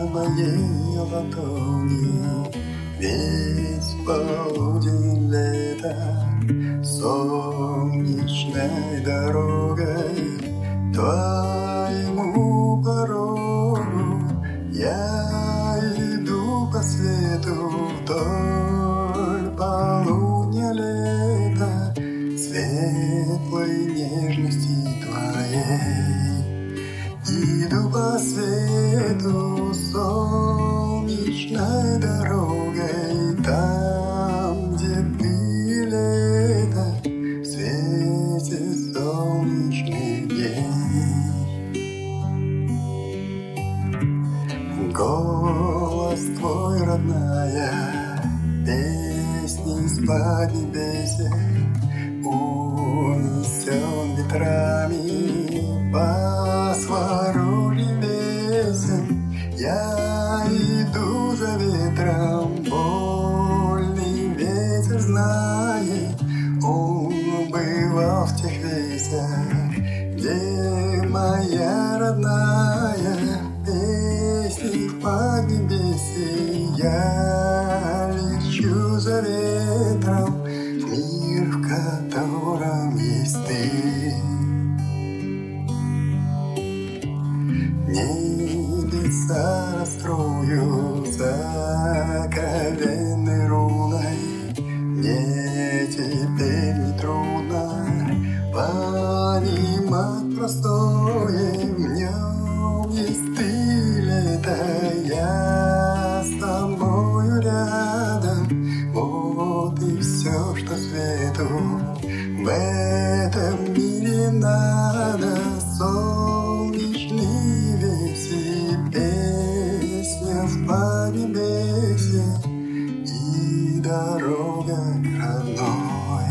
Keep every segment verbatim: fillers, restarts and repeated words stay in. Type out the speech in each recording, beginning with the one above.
моей ладони весь полудень лета солнечной дорогой к твоему порогу я иду по свету вдоль полудня лета светлой нежности твоей. Иду по свету солнечной дорогой, там, где ты лето, в свете солнечный день. Голос твой, родная, песни с поднебесья, унесен ветрами по свару небесен. Я иду за ветром, вольный ветер знает, он бывал в тех весях, где моя родная песни в поднебесье. Я лечу за ветром в мир, в котором есть ты. Небеса раскрою сокровенной руной, мне теперь не трудно понимать простое, в нем есть ты, лето, я с тобою рядом, вот и все, что свету в этом мире надо. Солнечный весь и песня в поднебесье и дорога к родной.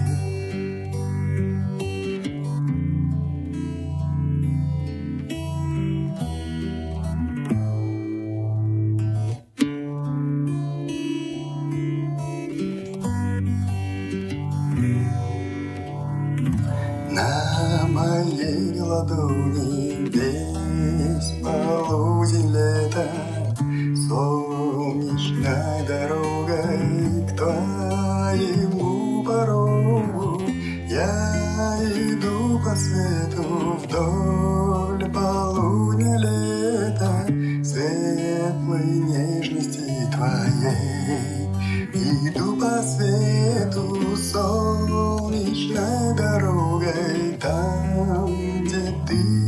На моей ладони весь полудень лета солнечной дорогой к твоему порогу я иду по свету вдоль полудня лета светлой нежности твоей. Иду по свету солнечной дорогой, там, где ты